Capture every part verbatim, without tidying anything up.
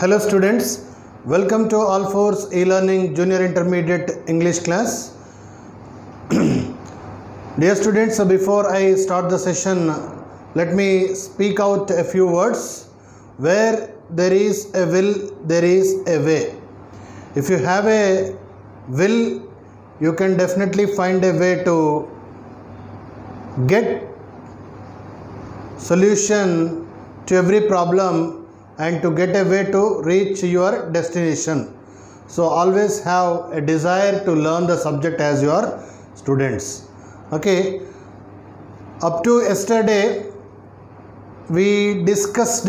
Hello students, welcome to All Fours E-Learning Junior Intermediate English class. Dear students, before I start the session, let me speak out a few words. Where there is a will, there is a way. If you have a will, you can definitely find a way to get solution to every problem and to get a way to reach your destination. So always have a desire to learn the subject as your students. Okay, up to yesterday we discussed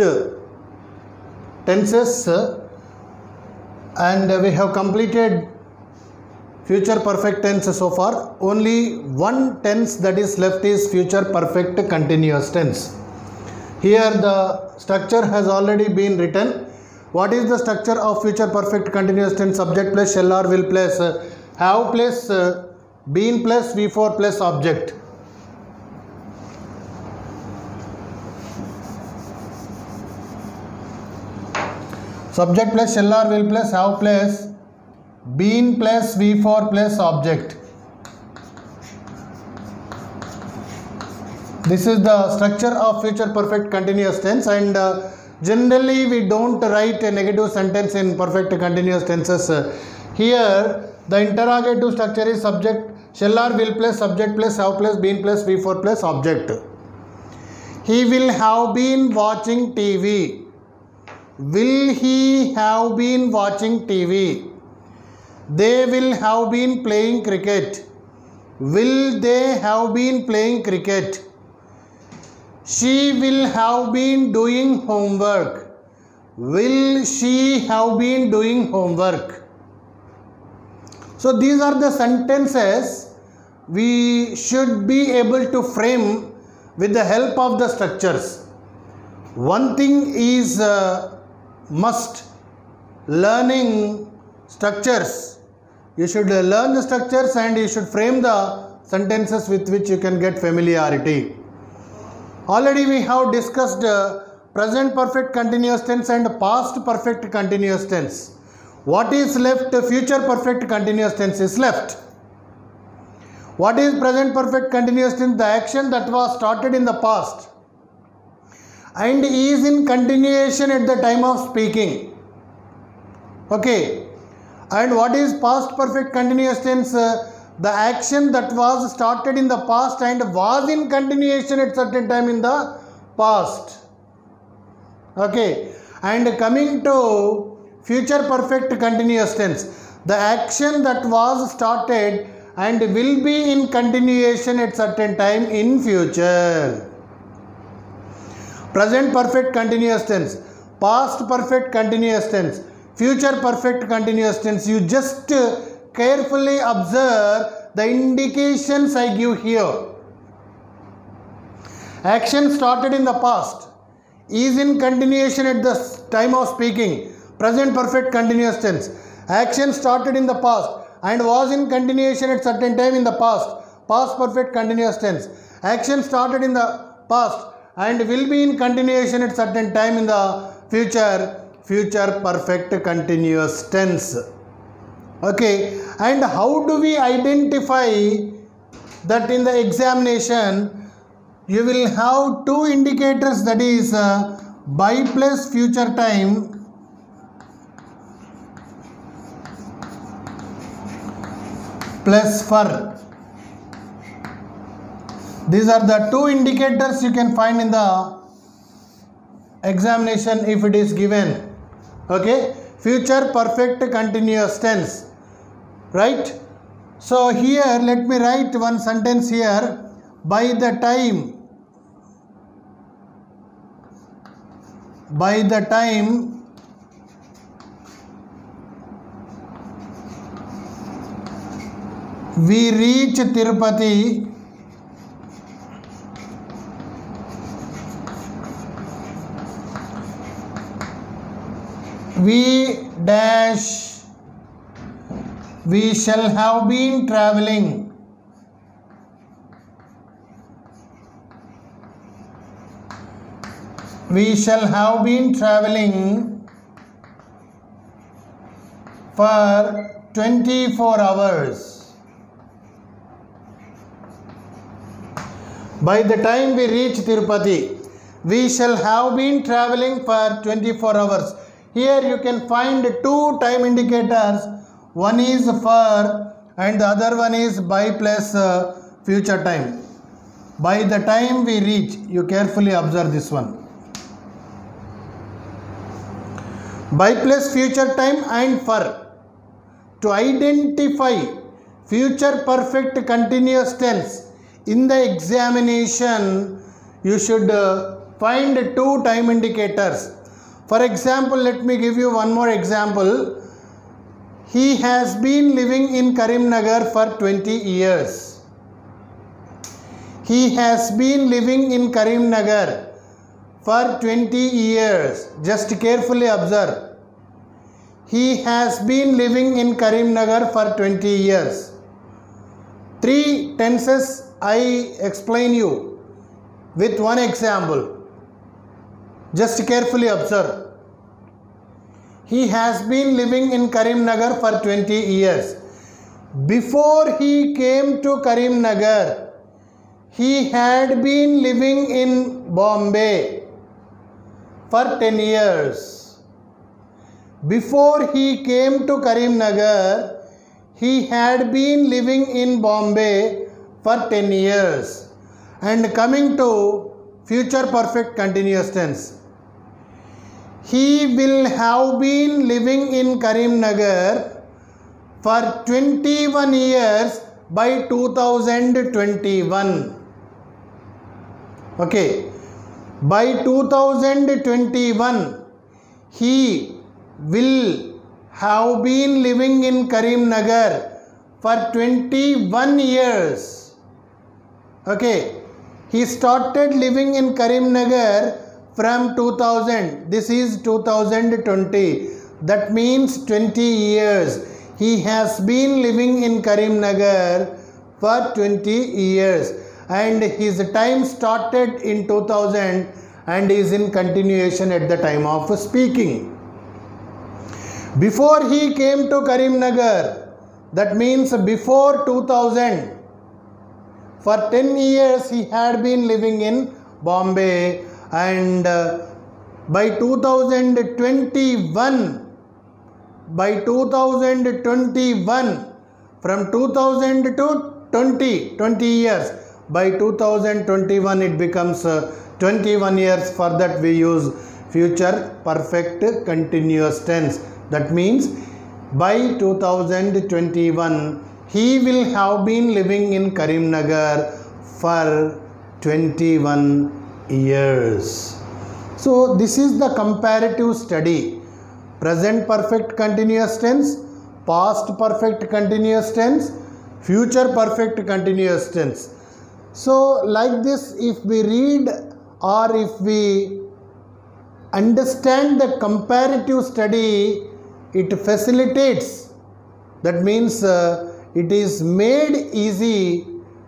tenses and we have completed future perfect tense so far. Only one tense that is left is future perfect continuous tense. Here the structure has already been written. What is the structure of future perfect continuous tense? Subject plus shall or will plus uh, have plus uh, been plus V four plus object. Subject plus shall or will plus have plus been plus V four plus object. This is the structure of future perfect continuous tense, and uh, generally we don't write a negative sentence in perfect continuous tenses. Here the interrogative structure is subject shall or will plus subject plus have plus been plus V four plus object. He will have been watching T V. Will he have been watching T V? They will have been playing cricket. Will they have been playing cricket? She will have been doing homework. Will she have been doing homework? So these are the sentences we should be able to frame with the help of the structures. One thing is uh, must, learning structures. You should learn the structures and you should frame the sentences with which you can get familiarity. Already we have discussed uh, present perfect continuous tense and past perfect continuous tense. What is left? Future perfect continuous tense is left. What is present perfect continuous tense? The action that was started in the past and is in continuation at the time of speaking. Okay. And what is past perfect continuous tense? Uh, the action that was started in the past and was in continuation at certain time in the past. Okay. And coming to future perfect continuous tense, the action that was started and will be in continuation at certain time in future. Present perfect continuous tense, past perfect continuous tense, future perfect continuous tense. You just carefully observe the indications I give here. Action started in the past, is in continuation at the time of speaking, present perfect continuous tense. Action started in the past and was in continuation at certain time in the past, past perfect continuous tense. Action started in the past and will be in continuation at certain time in the future, future perfect continuous tense. Okay, and how do we identify that? In the examination you will have two indicators, that is uh, by plus future time plus for. These are the two indicators you can find in the examination if it is given. Okay, future perfect continuous tense, right? So here let me write one sentence here. By the time, by the time we reach Tirupati, we dash, we shall have been traveling. We shall have been traveling for twenty-four hours. By the time we reach Tirupati, we shall have been traveling for twenty-four hours. Here you can find two time indicators. One is for and the other one is by plus uh, future time. By the time we reach, you carefully observe this one. By plus future time and for. To identify future perfect continuous tense in the examination, you should uh, find two time indicators. For example, let me give you one more example. He has been living in Karimnagar for twenty years. He has been living in Karimnagar for twenty years. Just carefully observe. He has been living in Karimnagar for twenty years. Three tenses I explain you with one example. Just carefully observe. He has been living in Karimnagar for twenty years. Before he came to Karimnagar, he had been living in Bombay for ten years. Before he came to Karimnagar, he had been living in Bombay for ten years. And coming to future perfect continuous tense, he will have been living in Karimnagar for twenty-one years by two thousand twenty-one. Okay, by two thousand twenty-one, he will have been living in Karimnagar for twenty-one years. Okay, he started living in Karimnagar from two thousand. This is two thousand twenty. That means twenty years. He has been living in Karimnagar for twenty years. And his time started in two thousand and is in continuation at the time of speaking. Before he came to Karimnagar, that means before two thousand, for ten years he had been living in Bombay, and uh, by two thousand twenty-one, by two thousand twenty-one, from two thousand to twenty, twenty years, by two thousand twenty-one it becomes uh, twenty-one years. For that we use future perfect continuous tense. That means by two thousand twenty-one he will have been living in Karimnagar for twenty-one years. So this is the comparative study. Present perfect continuous tense, past perfect continuous tense, future perfect continuous tense. So like this, if we read or if we understand the comparative study, it facilitates. That means uh, it is made easy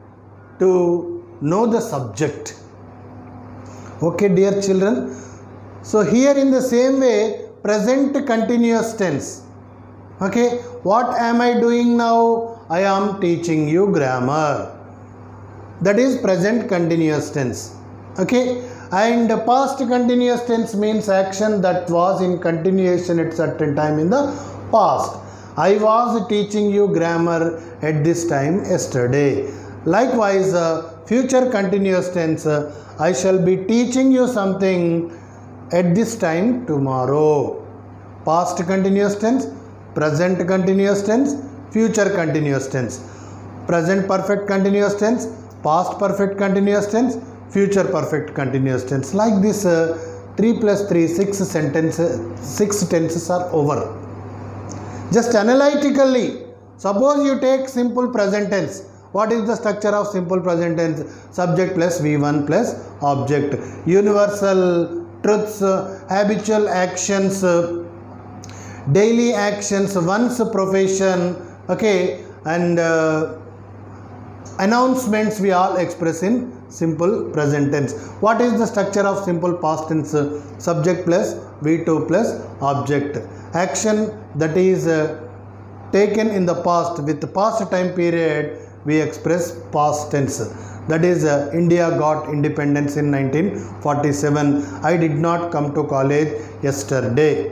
to know the subject. Okay, dear children. So here in the same way, present continuous tense. Okay, what am I doing now? I am teaching you grammar. That is present continuous tense. Okay, and past continuous tense means action that was in continuation at certain time in the past. I was teaching you grammar at this time yesterday. Likewise, uh, future continuous tense, uh, I shall be teaching you something at this time tomorrow. Past continuous tense, present continuous tense, future continuous tense. Present perfect continuous tense, past perfect continuous tense, future perfect continuous tense. Like this, uh, three plus three, six sentences, six tenses are over. Just analytically, suppose you take simple present tense. What is the structure of simple present tense? Subject plus V one plus object. Universal truths, uh, habitual actions, uh, daily actions, one's profession, okay, and uh, announcements we all express in simple present tense. What is the structure of simple past tense? Subject plus V two plus object. Action, that is uh, taken in the past with past time period, we express past tense. That is, uh, India got independence in nineteen forty-seven. I did not come to college yesterday.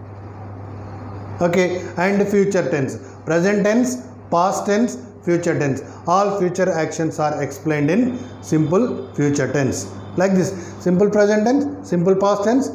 Okay, and future tense. Present tense, past tense, future tense. All future actions are explained in simple future tense. Like this, simple present tense, simple past tense,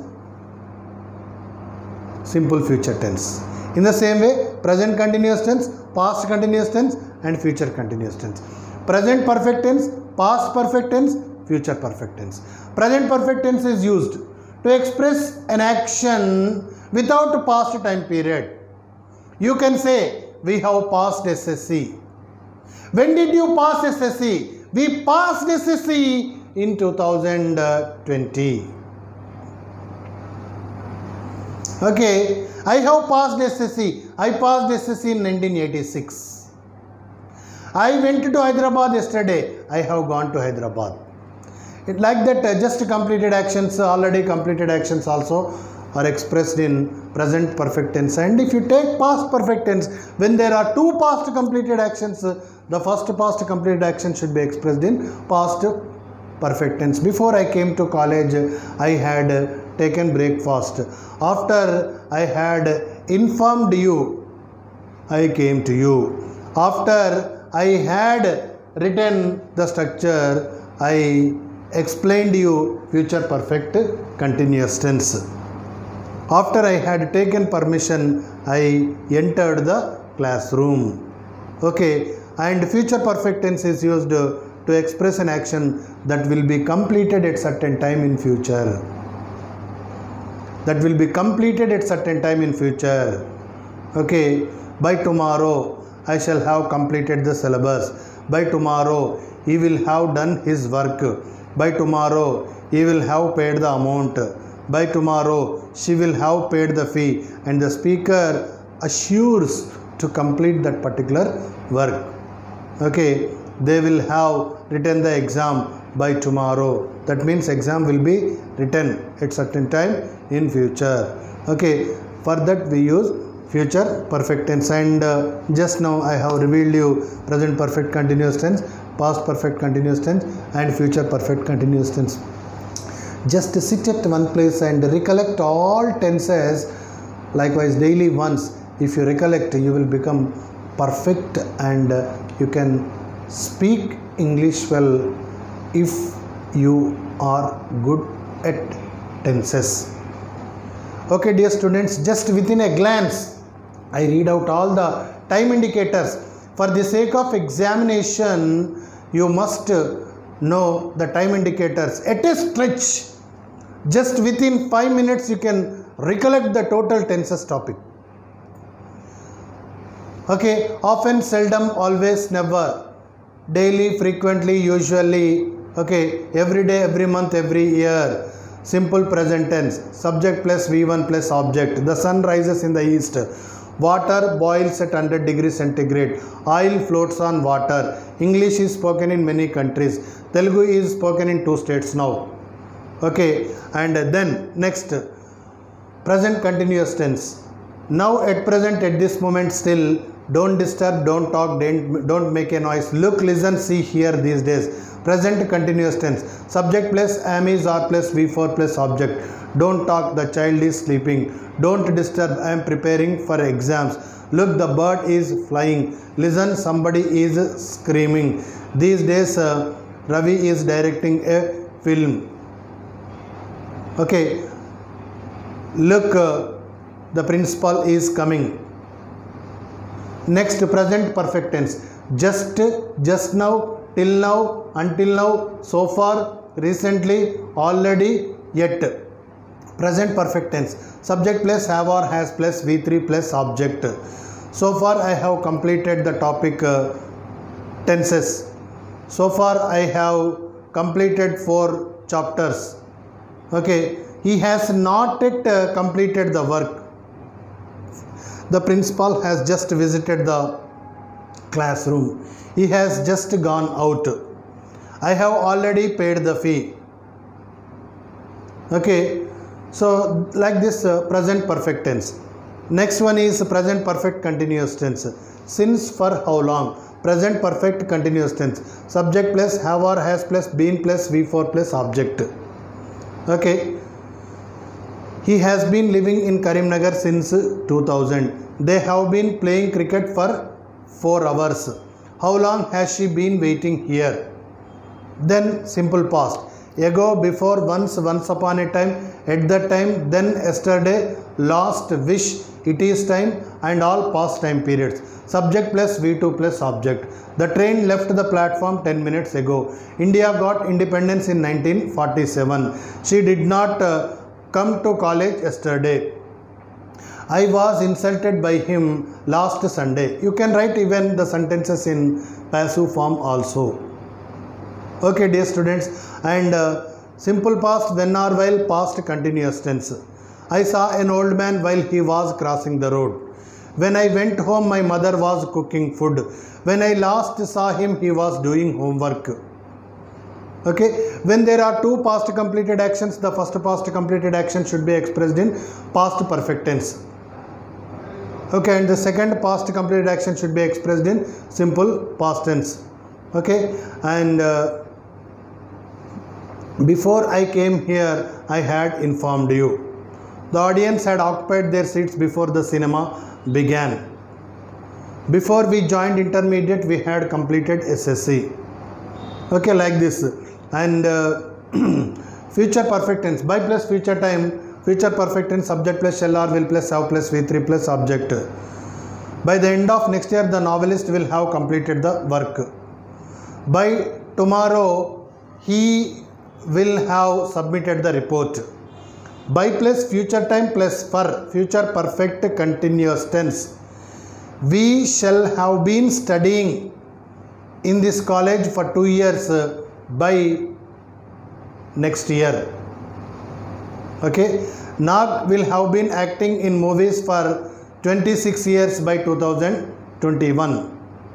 simple future tense. In the same way, present continuous tense, past continuous tense and future continuous tense. Present perfect tense, past perfect tense, future perfect tense. Present perfect tense is used to express an action without a past time period. You can say, we have passed S S C. When did you pass S S C? We passed S S C in two thousand twenty. Okay, I have passed S S C. I passed S S C in nineteen eighty-six. I went to Hyderabad yesterday. I have gone to Hyderabad. It like that, uh, just completed actions, already completed actions also are expressed in present perfect tense. And if you take past perfect tense, when there are two past completed actions, uh, the first past completed action should be expressed in past perfect tense. Before I came to college, I had uh, taken breakfast. After I had informed you, I came to you. After I had written the structure, I explained you future perfect continuous tense. After I had taken permission, I entered the classroom. Okay, and future perfect tense is used to express an action that will be completed at certain time in future. That will be completed at certain time in future. Okay, by tomorrow I shall have completed the syllabus. By tomorrow he will have done his work. By tomorrow he will have paid the amount. By tomorrow she will have paid the fee, and the speaker assures to complete that particular work. Okay, they will have written the exam by tomorrow. That means exam will be written at certain time in future. Okay, for that we use future perfect tense. And uh, just now I have revealed you present perfect continuous tense, past perfect continuous tense and future perfect continuous tense. Just sit at one place and recollect all tenses. Likewise, daily once, if you recollect, you will become perfect and uh, you can speak English well if you are good at tenses. Okay, dear students, just within a glance, I read out all the time indicators. For the sake of examination, you must know the time indicators. At a stretch, just within five minutes, you can recollect the total tenses topic. Okay, often, seldom, always, never, daily, frequently, usually, okay, every day, every month, every year. Simple present tense, subject plus V one plus object. The sun rises in the east. Water boils at one hundred degrees centigrade. Oil floats on water. English is spoken in many countries. Telugu is spoken in two states now. Okay, and then next, present continuous tense. Now at present, at this moment, still, don't disturb, don't talk, don't, don't make a noise. Look, listen, see, hear these days. Present continuous tense. Subject plus am is or plus V four plus object. Don't talk, the child is sleeping. Don't disturb, I am preparing for exams. Look, the bird is flying. Listen, somebody is screaming. These days, uh, Ravi is directing a film. Okay. Look, uh, the principal is coming. Next, present perfect tense. Just, just now, till now, until now, so far, recently, already, yet. Present perfect tense. Subject plus have or has plus V three plus object. So far I have completed the topic uh, tenses. So far I have completed four chapters. Okay. He has not yet uh, completed the work. The principal has just visited the classroom. He has just gone out. I have already paid the fee. Okay. So like this uh, present perfect tense. Next one is present perfect continuous tense. Since for how long? Present perfect continuous tense. Subject plus have or has plus been plus V four plus object. Okay. He has been living in Karimnagar since two thousand. They have been playing cricket for four hours. How long has she been waiting here? Then simple past. Ago, before, once, once upon a time, at that time, then, yesterday, last, wish, it is time, and all past time periods. Subject plus V two plus object. The train left the platform ten minutes ago. India got independence in nineteen forty-seven. She did not uh, come to college yesterday. I was insulted by him last Sunday. You can write even the sentences in passive form also. Okay, dear students, and uh, simple past, when or while, past continuous tense. I saw an old man while he was crossing the road. When I went home, my mother was cooking food. When I last saw him, he was doing homework. Okay, when there are two past completed actions, the first past completed action should be expressed in past perfect tense. Okay, and the second past completed action should be expressed in simple past tense. Okay, and uh, before I came here, I had informed you. The audience had occupied their seats before the cinema began. Before we joined intermediate, we had completed S S C. Okay, like this. And uh, future perfect tense, by plus future time, future perfect tense, subject plus shall or will plus have plus V three plus object. By the end of next year, the novelist will have completed the work. By tomorrow, he will have submitted the report. By plus future time plus for future perfect continuous tense. We shall have been studying in this college for two years by next year. Okay. Nag will have been acting in movies for twenty-six years by two thousand twenty-one.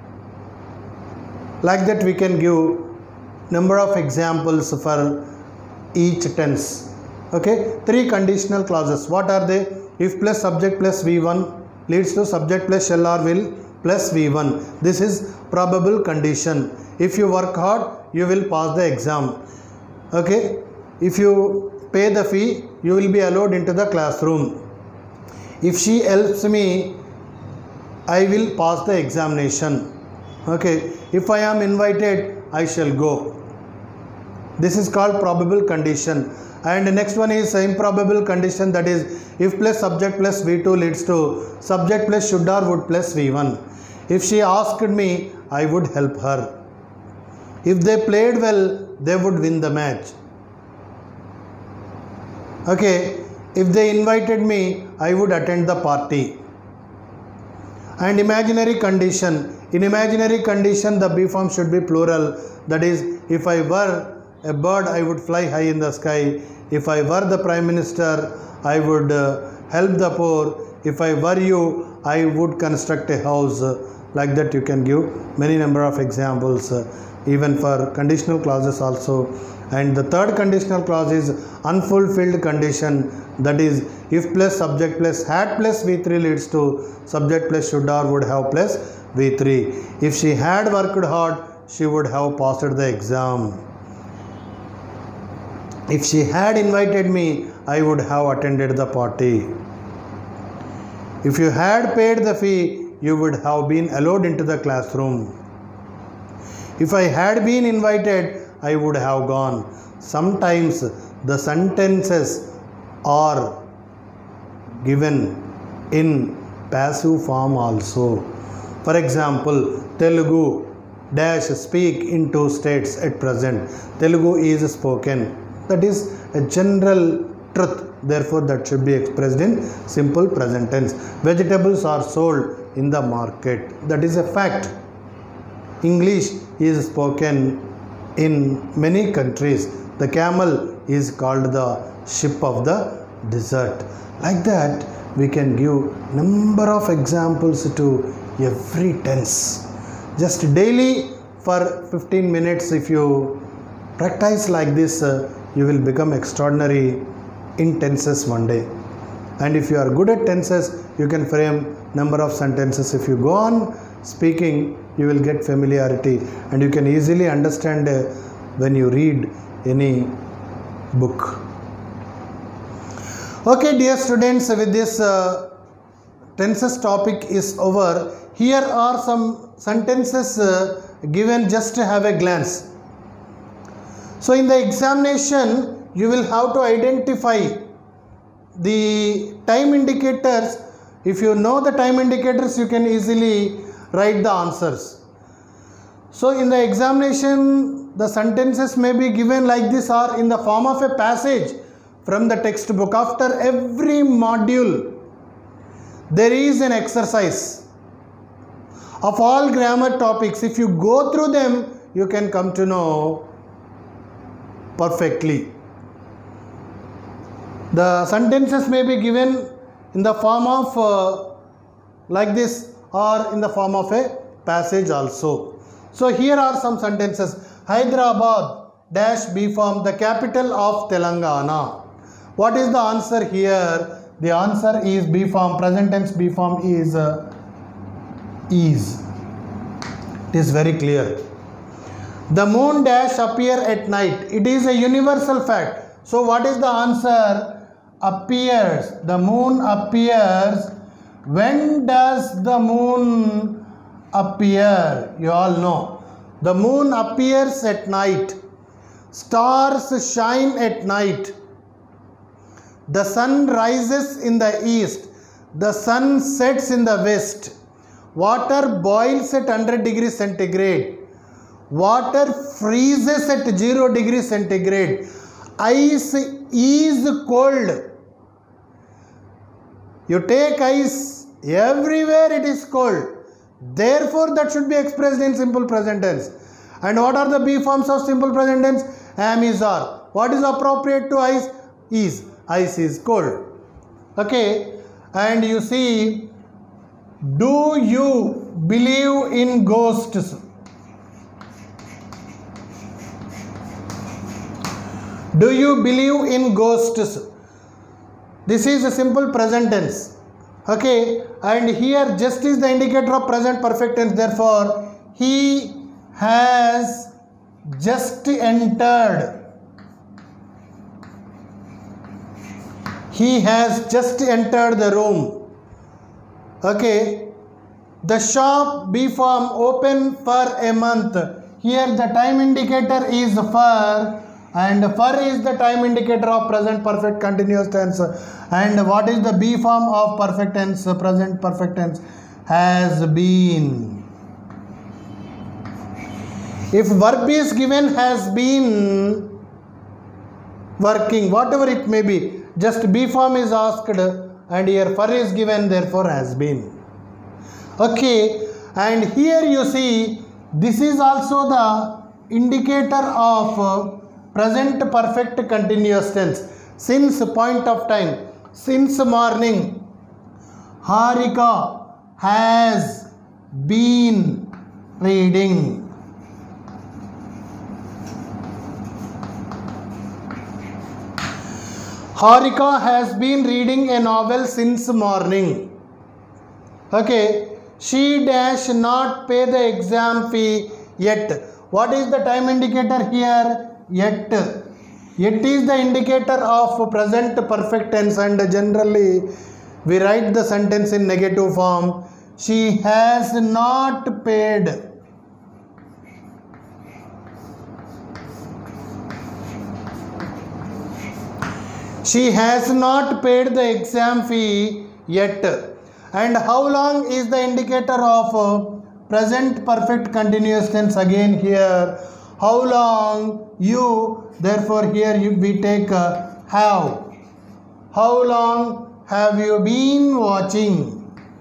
Like that we can give number of examples for each tense. Okay, three conditional clauses. What are they? If plus subject plus V one leads to subject plus shall or will plus V one. This is probable condition. If you work hard, you will pass the exam. Okay, if you pay the fee, you will be allowed into the classroom. If she helps me, I will pass the examination. Okay, if I am invited, I shall go. This is called probable condition. And the next one is improbable condition, that is if plus subject plus V two leads to subject plus should or would plus V one. If she asked me, I would help her. If they played well, they would win the match. Okay, if they invited me, I would attend the party. And imaginary condition. In imaginary condition, the B form should be plural. That is, if I were a bird, I would fly high in the sky. If I were the Prime Minister, I would uh, help the poor. If I were you, I would construct a house. Like that you can give many number of examples, uh, even for conditional clauses also. And the third conditional clause is unfulfilled condition. That is, if plus subject plus had plus V three leads to subject plus should or would have plus V three. If she had worked hard, she would have passed the exam. If she had invited me, I would have attended the party. If you had paid the fee, you would have been allowed into the classroom. If I had been invited, I would have gone. Sometimes the sentences are given in passive form also. For example, Telugu dash speak in two states at present. Telugu is spoken. That is a general truth. Therefore, that should be expressed in simple present tense. Vegetables are sold in the market. That is a fact. English is spoken in many countries. The camel is called the ship of the desert. Like that, we can give number of examples to every tense. Just daily for fifteen minutes, if you practice like this, uh, you will become extraordinary in tenses one day. And if you are good at tenses, you can frame number of sentences. If you go on speaking, you will get familiarity and you can easily understand uh, when you read any book. Okay, dear students, with this uh, tenses topic is over. Here are some sentences uh, given just to have a glance. So in the examination, you will have to identify the time indicators. If you know the time indicators, you can easily write the answers. So in the examination, the sentences may be given like this or in the form of a passage from the textbook. After every module, there is an exercise of all grammar topics. If you go through them, you can come to know perfectly. The sentences may be given in the form of uh, like this or in the form of a passage also. So here are some sentences. Hyderabad dash B form, the capital of Telangana. What is the answer here? The answer is B form. Present tense B form is uh, is. It is very clear. The moon dash appear at night. It is a universal fact. So what is the answer? Appears. The moon appears. When does the moon appear? You all know. The moon appears at night. Stars shine at night. The sun rises in the east. The sun sets in the west. Water boils at one hundred degrees centigrade. Water freezes at zero degrees centigrade. Ice is cold. You take ice, everywhere it is cold. Therefore, that should be expressed in simple present tense. And what are the B forms of simple present tense? Am, is, are. What is appropriate to ice? Is. Ice is cold. Okay. And you see, do you believe in ghosts? Do you believe in ghosts? This is a simple present tense. Okay. And here just is the indicator of present perfect tense. Therefore, he has just entered. He has just entered the room. Okay. The shop B form open for a month. Here the time indicator is for, and for is the time indicator of present perfect continuous tense. And what is the B form of perfect tense? Present perfect tense. Has been. If verb is given, has been working, whatever it may be, just B form is asked and here for is given, therefore has been. Okay, and here you see this is also the indicator of present perfect continuous tense. Since point of time, since morning, Harika has been reading. Harika has been reading a novel since morning. Okay. She dash not pay the exam fee yet. What is the time indicator here? Yet. Yet is the indicator of present perfect tense, and generally we write the sentence in negative form. She has not paid. She has not paid the exam fee yet. And how long is the indicator of present perfect continuous tense? Again here, how long you, therefore here you, we take uh, have. How long have you been watching?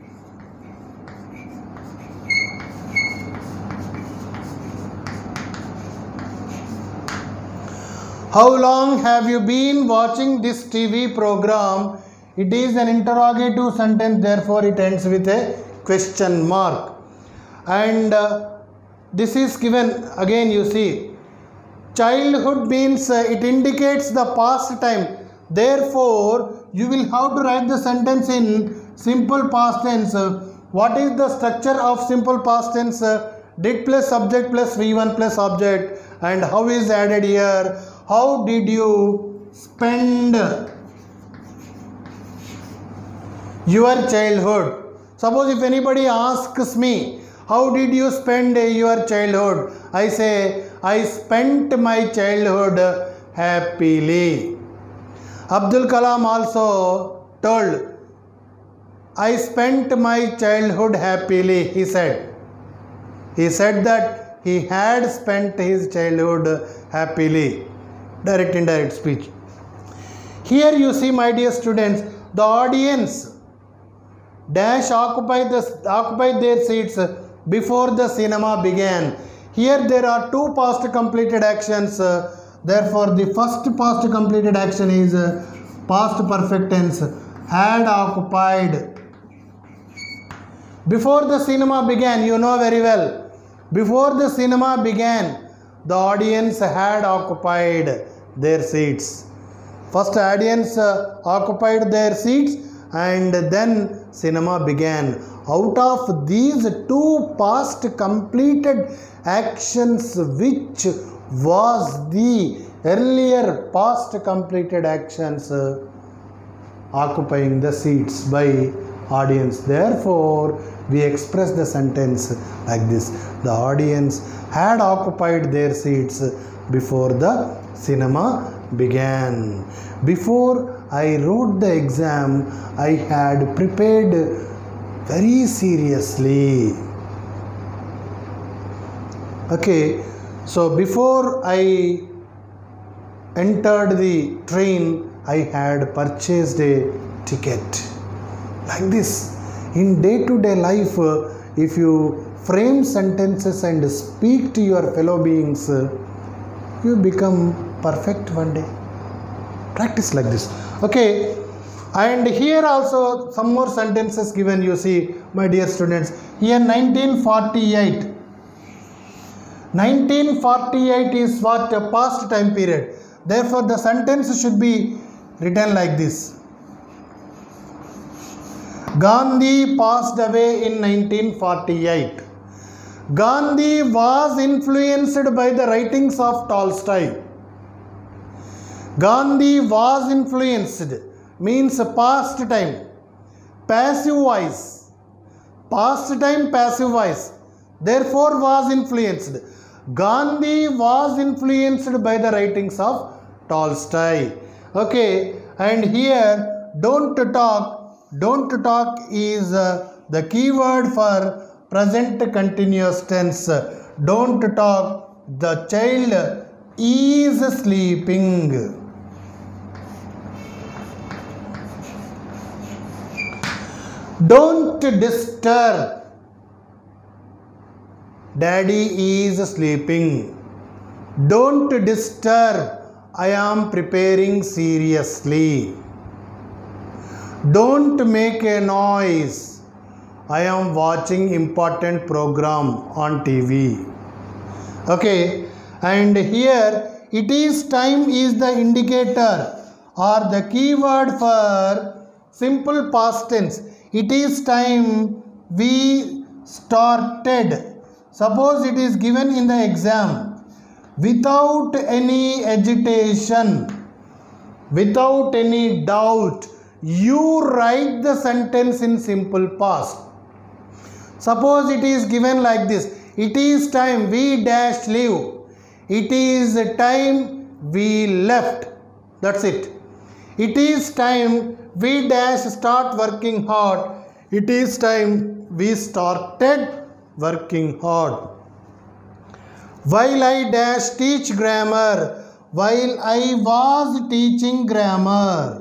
How long have you been watching this T V program? It is an interrogative sentence, therefore it ends with a question mark. And uh, this is given, again you see, childhood means uh, it indicates the past time. Therefore, you will have to write the sentence in simple past tense. What is the structure of simple past tense? Did plus subject plus V one plus object. And how is added here? How did you spend your childhood? Suppose if anybody asks me, how did you spend your childhood? I say, I spent my childhood happily. Abdul Kalam also told, I spent my childhood happily, he said. He said that he had spent his childhood happily. Direct indirect speech. Here you see, my dear students, the audience dash occupied, the, occupied their seats before the cinema began. Here there are two past completed actions. Therefore, the first past completed action is past perfect tense, had occupied. Before the cinema began, you know very well. Before the cinema began, the audience had occupied their seats. First audience uh, occupied their seats and then cinema began. Out of these two past completed actions, which was the earlier past completed actions uh, occupying the seats by audience? Therefore, we express the sentence like this. The audience had occupied their seats before the cinema began. Before I wrote the exam, I had prepared very seriously. Okay, so before I entered the train, I had purchased a ticket. Like this. In day-to-day life, uh, if you frame sentences and speak to your fellow beings, uh, you become perfect one day. Practice like this. Okay. And here also some more sentences given, you see, my dear students. Here nineteen forty-eight. nineteen forty-eight is what? A past time period. Therefore, the sentence should be written like this. Gandhi passed away in nineteen forty-eight. Gandhi was influenced by the writings of Tolstoy. Gandhi was influenced means past time, passive voice. Past time, passive voice. Therefore, was influenced. Gandhi was influenced by the writings of Tolstoy. Okay, and here don't talk. Don't talk is uh, the keyword for present continuous tense. Don't talk. The child is sleeping. Don't disturb. Daddy is sleeping. Don't disturb. I am preparing seriously. Don't make a noise. I am watching important program on T V. Okay, and here it is time is the indicator or the keyword for simple past tense. It is time we started. Suppose it is given in the exam. Without any agitation, without any doubt, you write the sentence in simple past. Suppose it is given like this. It is time we dash leave. It is time we left. That's it. It is time we dash start working hard. It is time we started working hard. While I dash teach grammar. While I was teaching grammar.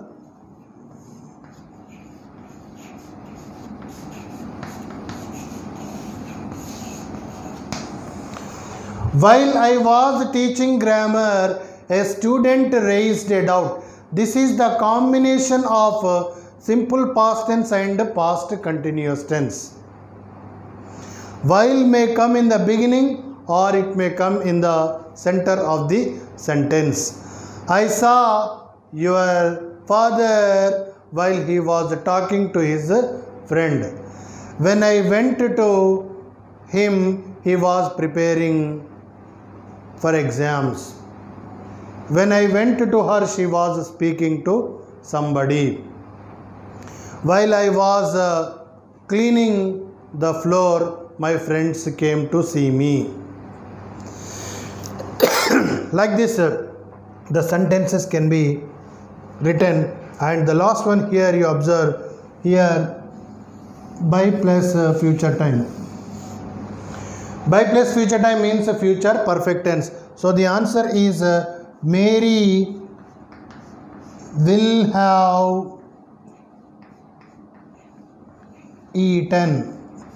While I was teaching grammar, a student raised a doubt. This is the combination of uh, simple past tense and past continuous tense. While may come in the beginning or it may come in the center of the sentence. I saw your father while he was talking to his friend. When I went to him, he was preparing for exams. When I went to her, she was speaking to somebody. While I was uh, cleaning the floor, my friends came to see me. Like this, uh, the sentences can be written. And the last one here, you observe here, by plus uh, future time. By plus future time means a future perfect tense. So the answer is uh, Mary will have eaten.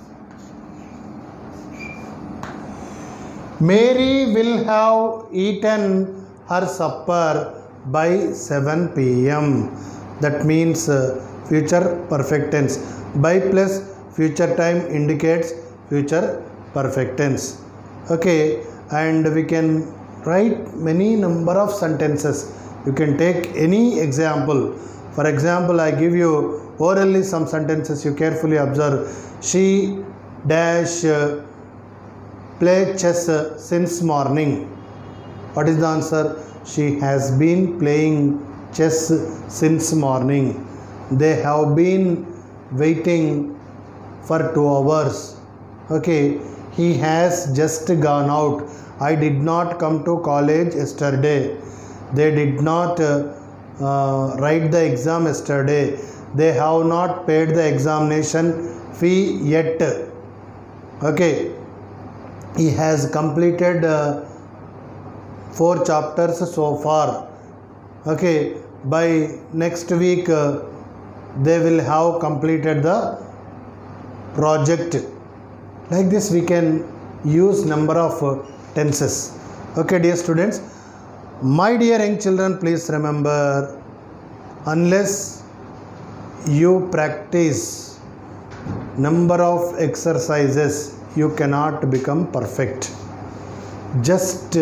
Mary will have eaten her supper by seven p m That means uh, future perfect tense. By plus future time indicates future perfect tense. Okay, and we can write many number of sentences. You can take any example. For example, I give you orally some sentences. You carefully observe. She dash uh, play chess uh, since morning. What is the answer? She has been playing chess since morning. They have been waiting for two hours. Okay, he has just gone out. I did not come to college yesterday. They did not uh, uh, write the exam yesterday. They have not paid the examination fee yet. Okay, he has completed uh, four chapters so far. Okay, by next week uh, they will have completed the project. Like this we can use number of uh, tenses. Okay, dear students, my dear young children, please remember, unless you practice number of exercises, you cannot become perfect. Just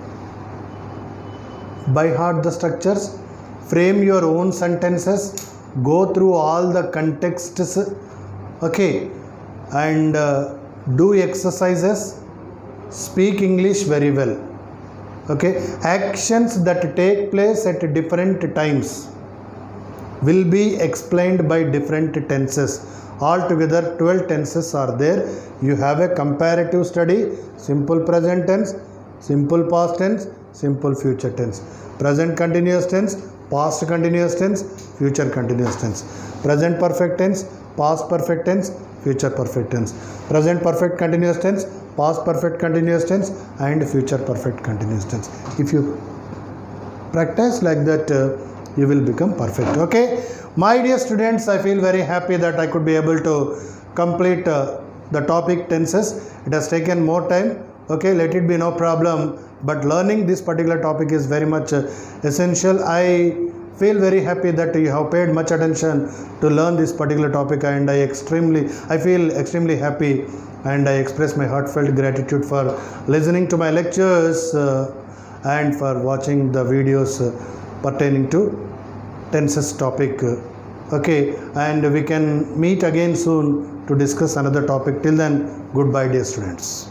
by heart the structures, frame your own sentences, go through all the contexts, okay, and uh, do exercises, speak English very well. Okay, actions that take place at different times will be explained by different tenses. Altogether twelve tenses are there. You have a comparative study: simple present tense, simple past tense, simple future tense, present continuous tense, past continuous tense, future continuous tense, present perfect tense, past perfect tense, future perfect tense, present perfect continuous tense, past perfect continuous tense, and future perfect continuous tense. If you practice like that, uh, you will become perfect. Okay, my dear students, I feel very happy that I could be able to complete uh, the topic tenses. It has taken more time. Okay, let it be, no problem, but learning this particular topic is very much uh, essential. I feel very happy that you have paid much attention to learn this particular topic, and I extremely I feel extremely happy, and I express my heartfelt gratitude for listening to my lectures uh, and for watching the videos uh, pertaining to tenses topic. Okay, and we can meet again soon to discuss another topic. Till then, goodbye, dear students.